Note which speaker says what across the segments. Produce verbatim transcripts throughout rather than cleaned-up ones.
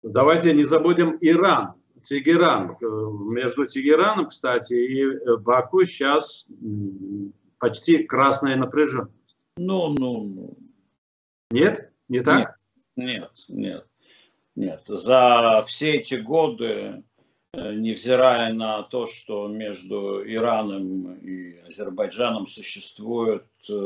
Speaker 1: Давайте не забудем Иран, Тегеран. Между Тегераном, кстати, и Баку сейчас почти красная напряженность.
Speaker 2: Ну, ну, ну.
Speaker 1: Нет? Не так?
Speaker 2: Нет, нет, нет. За все эти годы, невзирая на то, что между Ираном и Азербайджаном существует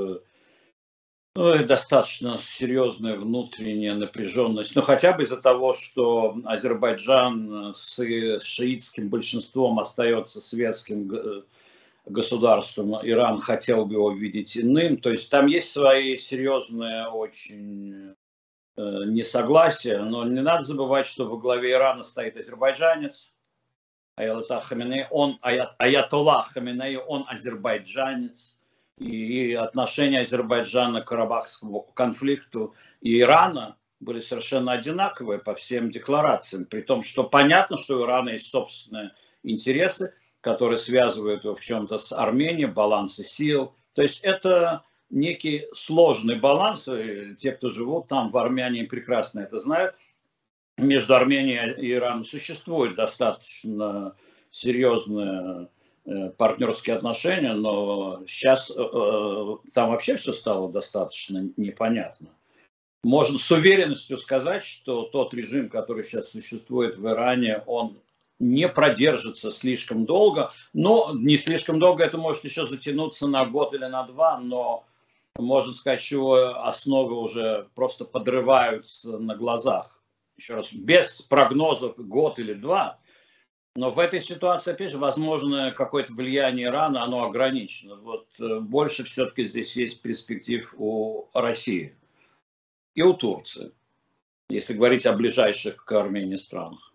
Speaker 2: ну, достаточно серьезная внутренняя напряженность, но хотя бы из-за того, что Азербайджан с шиитским большинством остается светским государством, Иран хотел бы его видеть иным, то есть там есть свои серьезные очень несогласия, но не надо забывать, что во главе Ирана стоит азербайджанец, Аятолла Хаминеи, он Аятолла Хаминеи, он азербайджанец. И отношения Азербайджана к карабахскому конфликту и Ирана были совершенно одинаковые по всем декларациям. При том, что понятно, что у Ирана есть собственные интересы, которые связывают его в чем-то с Арменией, балансы сил. То есть это некий сложный баланс. И те, кто живут там, в Армении, прекрасно это знают. Между Арменией и Ираном существует достаточно серьезная партнерские отношения, но сейчас э, там вообще все стало достаточно непонятно. Можно с уверенностью сказать, что тот режим, который сейчас существует в Иране, он не продержится слишком долго, но не слишком долго, это может еще затянуться на год или на два, но можно сказать, что основы уже просто подрываются на глазах. Еще раз, без прогнозов год или два. Но в этой ситуации, опять же, возможно, какое-то влияние Ирана, оно ограничено. Вот больше все-таки здесь есть перспектив у России и у Турции, если говорить о ближайших к Армении странах.